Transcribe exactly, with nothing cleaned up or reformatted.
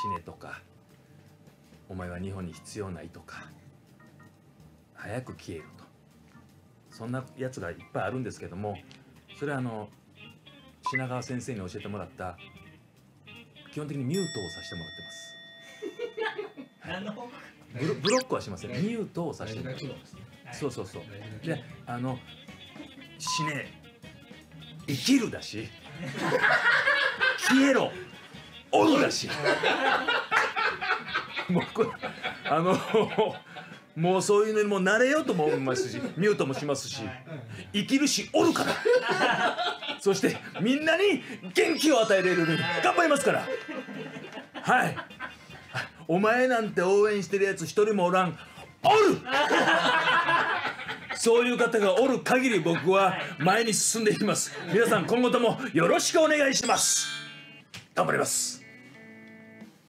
死ねとか、お前は日本に必要ないとか、早く消えると、そんなやつがいっぱいあるんですけども、それはあの品川先生に教えてもらった基本的にミュートをさせてもらってます。ブロ、ブロックはしません。ミュートをさせてもらってます。そうそうそう。で、あの死ね、生きるだし、消えろ、おるだし。もうこれあのもうそういうのにも慣れようとも思いますし、ミュートもしますし、生きるしおるから。そしてみんなに元気を与えれるように頑張りますから。はい。お前なんて応援してるやつ一人もおらん。おる。そういう方がおる限り僕は前に進んでいきます。皆さん今後ともよろしくお願いします。頑張ります。